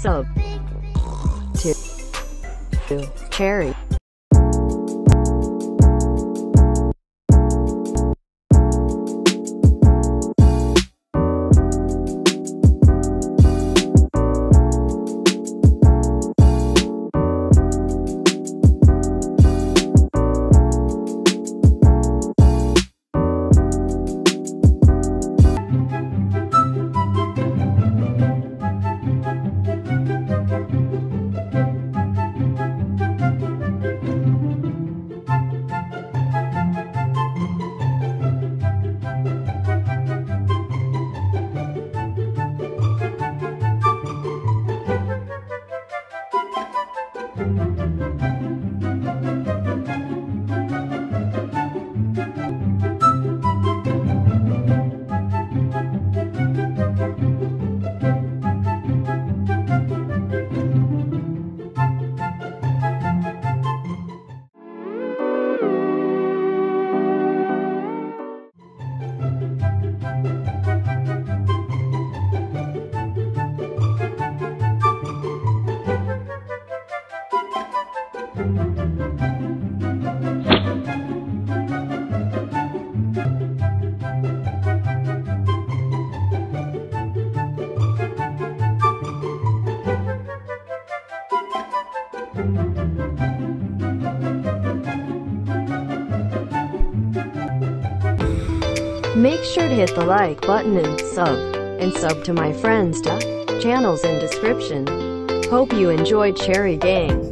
sub to Cherry. Make sure to hit the like button and sub to my friends' channels in description. Hope you enjoyed Cherry Gang.